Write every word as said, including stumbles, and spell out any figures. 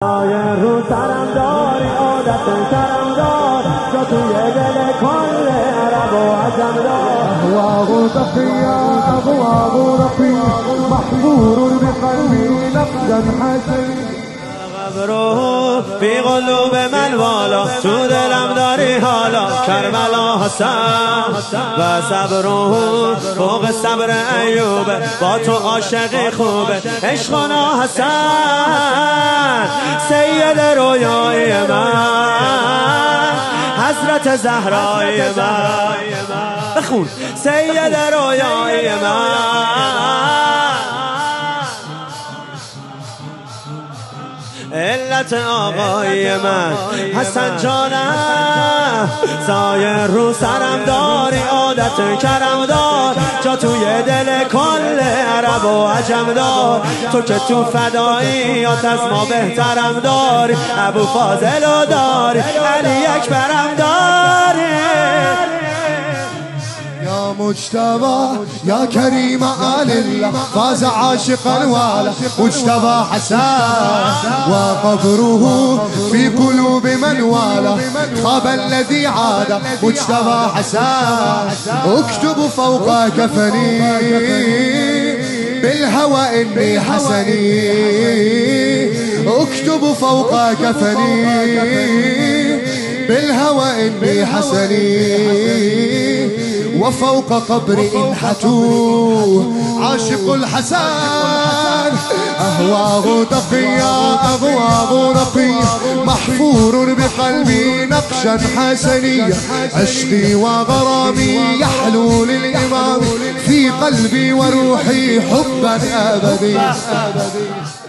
سایه رو سرم داری عادت کرم دار جا توی دل کل عرب و عجم دار أهواه تقيا أهواه رقيا محفور بقلبي نقدا حسن قبره بی قلوب من والا تو دلم داری حالا کربلا حسن و صبره فوق صبر ایوبه با تو عاشقی خوبه عشقنا حسن سید رویای من حضرت زهرای من بخون سید رویای من علت آقای من حسن جانم سایه رو سرم داری عادت کرم دار جا توی دل کل عرب و عجم دار تو که تو فداییات از ما بهترم داری ابو فاضل داری علی اکبرم داری يا مجتبى يا كريم آل الله فاز عاشقا والا مجتبى حسان وقبره في قلوب من والا خاب الذي عاد مجتبى حسان اكتب فوق كفني بالهوى إني حسني اكتب فوق كفني بالهوى إني حسني وفوق قبر انحتوه عاشق الحسن أهواه دقيا أهواه رقيا محفور بقلبي نقشا حسنيا عشقي وغرامي يحلو للإمام في قلبي وروحي حبا أبدي